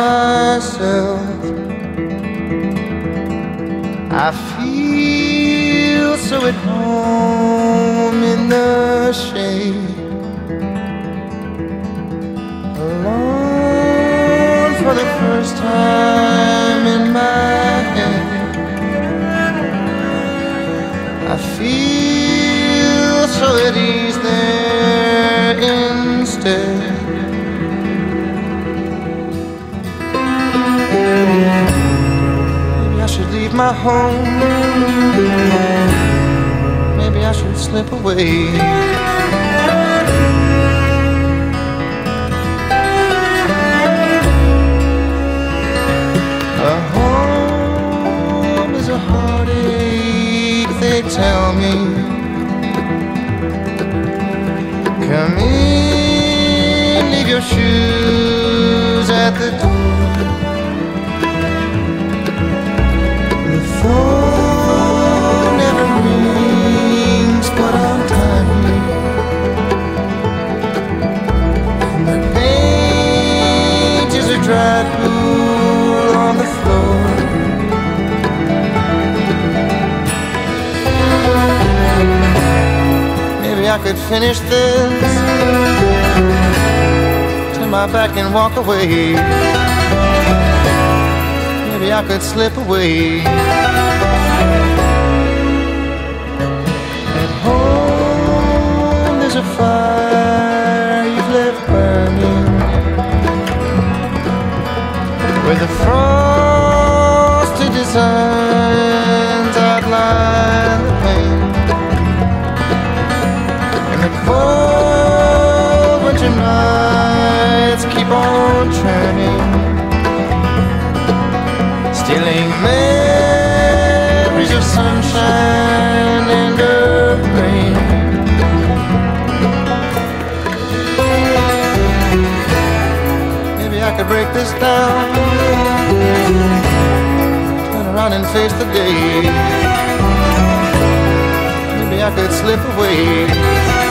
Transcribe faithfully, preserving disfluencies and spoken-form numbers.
myself. I feel so at home in the shade, alone for the first time in my head. I feel so at ease there instead. Maybe I should leave my home. Maybe I should slip away. A home is a heartache, they tell me. Come in, leave your shoes at the door. The phone never rings, but I'm tired. And the paint is a dry pool on the floor. Maybe I could finish this, turn my back and walk away. Maybe I could slip away. At home there's a fire you've left burning, where the frosted designs outline the pain. And the cold winter nights keep on turning, stealing memories of sunshine and of rain. Maybe I could break this down, turn around and face the day. Maybe I could slip away.